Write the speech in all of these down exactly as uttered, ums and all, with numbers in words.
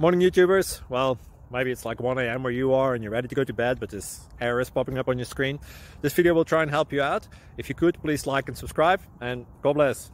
Morning YouTubers. Well, maybe it's like one A M where you are and you're ready to go to bed, but this error is popping up on your screen. This video will try and help you out. If you could, please like and subscribe, and God bless.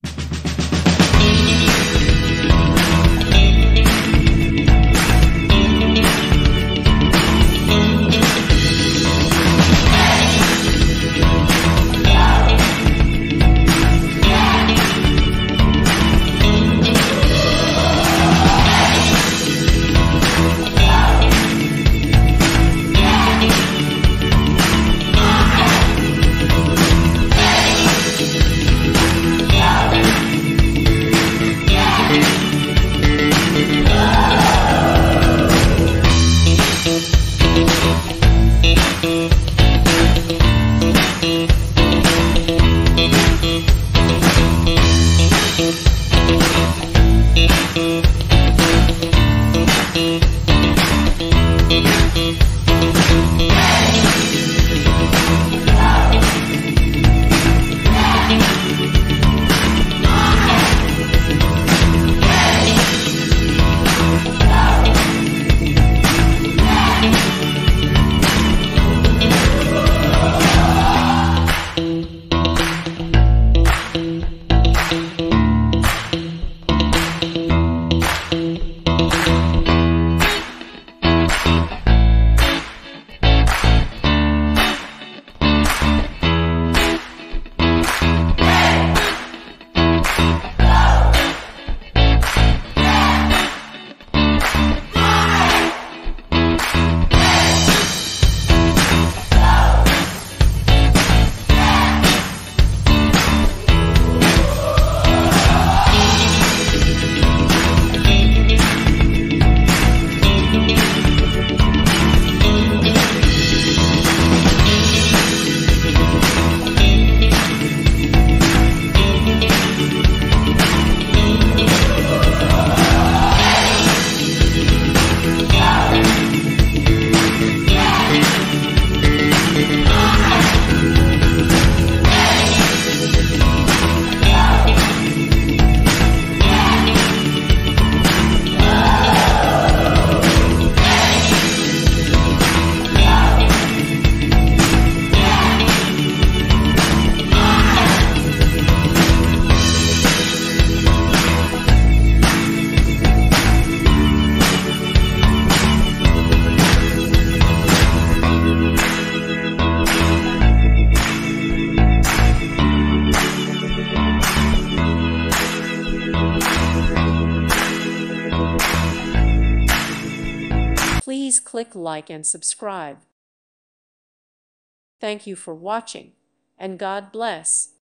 Please click like and subscribe. Thank you for watching, and God bless.